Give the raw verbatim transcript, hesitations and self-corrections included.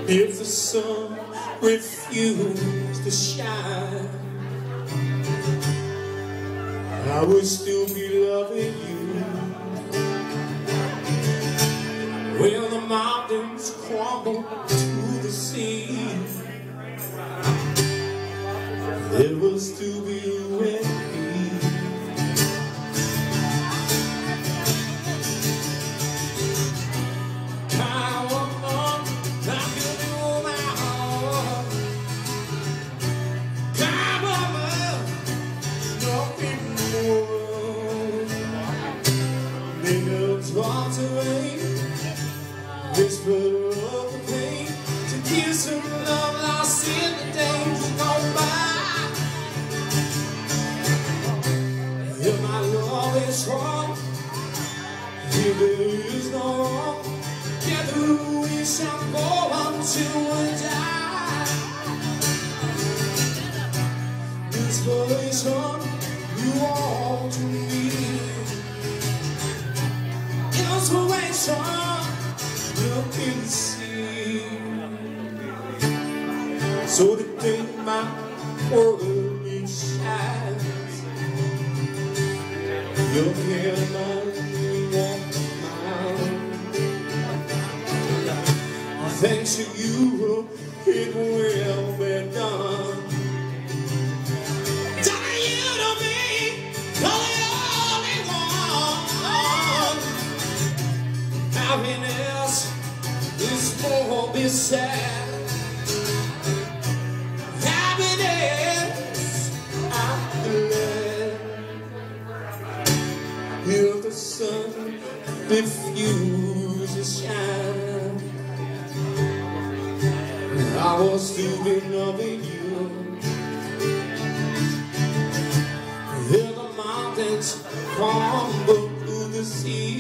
If the sun refused to shine, I would still be loving you. When the mountains crumble to the sea, there will still be you and me. Come on, I'm giving you my heart. Come on, nothing more. They never talk to rain, whisper of the pain, to give some love lost in the days gone by. If my love is wrong, if there is no wrong, together we shall go until we die. Inspiration, you are to me. Inspiration, you can see. So today my world shines. Your hair reminds me of mine. Thanks to you, it will be done. Darling, you to me, you're the only one. Happiness is more beside. Happiness, I'm glad. If the sun refuses to shine, I will still be loving you. If the mountains crumble to the sea,